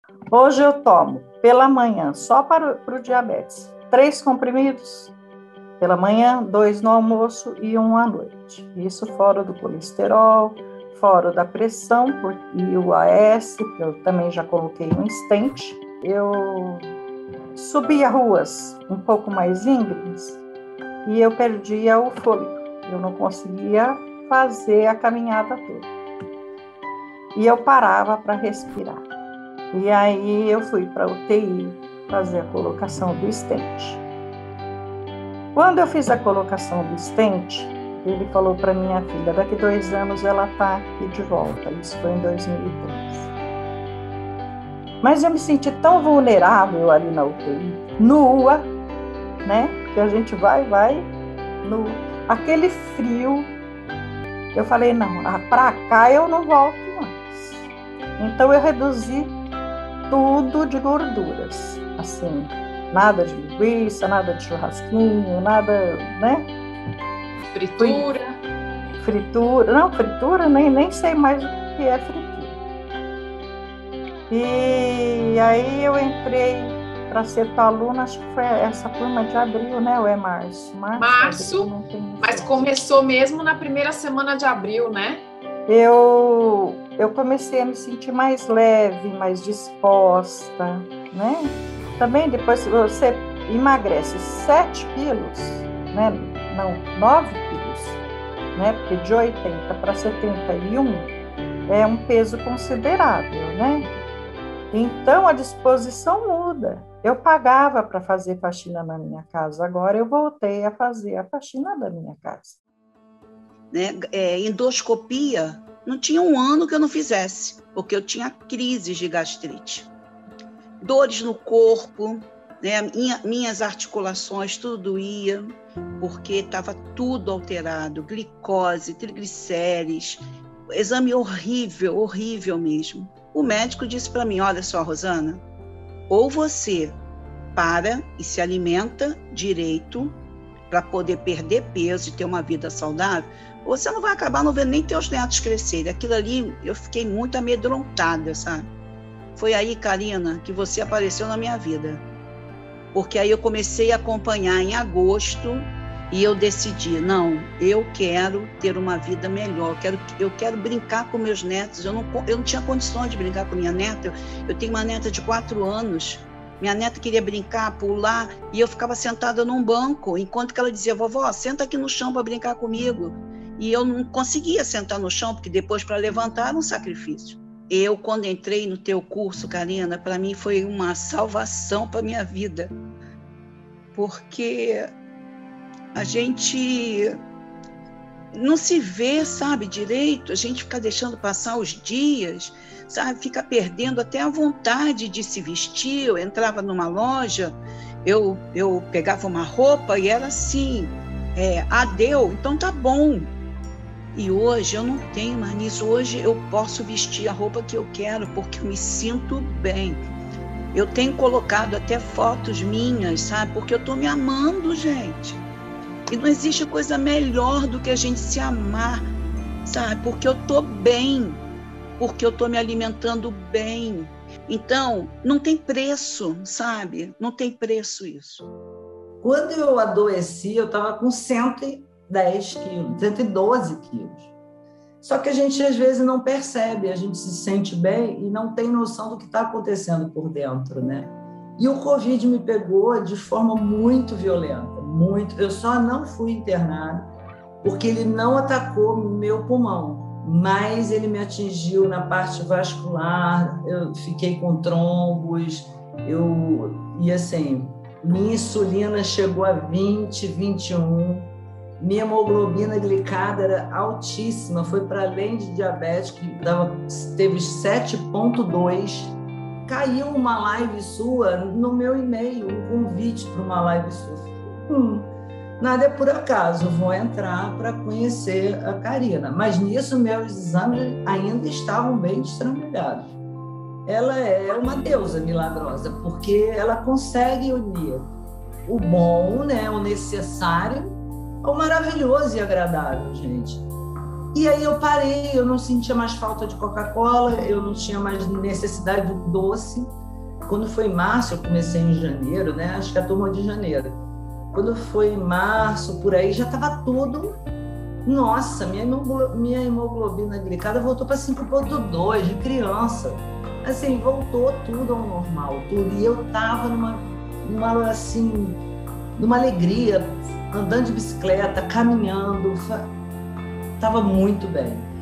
Hoje eu tomo pela manhã, só para o diabetes, 3 comprimidos pela manhã, 2 no almoço e 1 à noite. Isso fora do colesterol, fora da pressão e o AS, que eu também já coloquei um stent. Eu subia ruas um pouco mais íngremes e eu perdia o fôlego. Eu não conseguia fazer a caminhada toda. E eu parava para respirar. E aí eu fui para a UTI fazer a colocação do stent. Quando eu fiz a colocação do stent, ele falou para minha filha, daqui 2 anos ela está aqui de volta. Isso foi em 2013. Mas eu me senti tão vulnerável ali na UTI, nua, né? Porque a gente vai nua. Aquele frio, eu falei, não, para cá eu não volto mais. Então eu reduzi tudo de gorduras, assim, nada de linguiça, nada de churrasquinho, nada, né? Fritura, não, fritura, nem sei mais o que é fritura. E aí eu entrei para ser tua aluna, acho que foi essa turma de abril, né? Ou é março? Março, mas começou mesmo na primeira semana de abril, né? Eu comecei a me sentir mais leve, mais disposta, né? Também depois você emagrece 7 quilos, né? Não, 9 quilos, né? Porque de 80 para 71 é um peso considerável, né? Então a disposição muda. Eu pagava para fazer faxina na minha casa, agora eu voltei a fazer a faxina da minha casa. Né? Endoscopia, não tinha um ano que eu não fizesse, porque eu tinha crises de gastrite. Dores no corpo, né? Minhas articulações, tudo doía, porque estava tudo alterado, glicose, triglicérides, exame horrível, horrível mesmo. O médico disse para mim, olha só, Rosana, ou você para e se alimenta direito para poder perder peso e ter uma vida saudável, ou você não vai acabar não vendo nem teus netos crescerem. Aquilo ali, eu fiquei muito amedrontada, sabe? Foi aí, Karina, que você apareceu na minha vida. Porque aí eu comecei a acompanhar em agosto e eu decidi, não, eu quero ter uma vida melhor, eu quero brincar com meus netos. Eu não tinha condições de brincar com minha neta. Eu tenho uma neta de 4 anos. Minha neta queria brincar, pular, e eu ficava sentada num banco, enquanto que ela dizia, vovó, senta aqui no chão para brincar comigo. E eu não conseguia sentar no chão, porque depois para levantar era um sacrifício. Eu, quando entrei no teu curso, Karina, para mim foi uma salvação para a minha vida. Porque a gente não se vê, sabe, direito, a gente fica deixando passar os dias, sabe, fica perdendo até a vontade de se vestir. Eu entrava numa loja, eu pegava uma roupa e era assim, deu, então tá bom. E hoje eu não tenho mais nisso. Hoje eu posso vestir a roupa que eu quero, porque eu me sinto bem. Eu tenho colocado até fotos minhas, sabe? Porque eu estou me amando, gente. E não existe coisa melhor do que a gente se amar, sabe? Porque eu estou bem, porque eu estou me alimentando bem. Então, não tem preço, sabe? Não tem preço isso. Quando eu adoeci, eu estava com 110 quilos, 112 quilos. Só que a gente, às vezes, não percebe, a gente se sente bem e não tem noção do que está acontecendo por dentro, né? E o Covid me pegou de forma muito violenta, muito. Eu só não fui internada porque ele não atacou meu pulmão, mas ele me atingiu na parte vascular, eu fiquei com trombos, e assim, minha insulina chegou a 20, 21, minha hemoglobina glicada era altíssima, foi para além de diabetes, que teve 7,2. Caiu uma live sua no meu e-mail, um convite para uma live sua. Nada é por acaso, vou entrar para conhecer a Karina. Mas nisso, meus exames ainda estavam bem destrambelhados. Ela é uma deusa milagrosa, porque ela consegue unir o bom, né, o necessário, ao maravilhoso e agradável, gente. E aí eu parei, eu não sentia mais falta de Coca-Cola, eu não tinha mais necessidade do doce. Quando foi em março, eu comecei em janeiro, né? Acho que a turma de janeiro. Quando foi em março, por aí, já estava tudo... Nossa, minha hemoglobina glicada voltou para 5,2 de criança. Assim, voltou tudo ao normal, tudo. E eu estava numa alegria, andando de bicicleta, caminhando. Estava muito bem.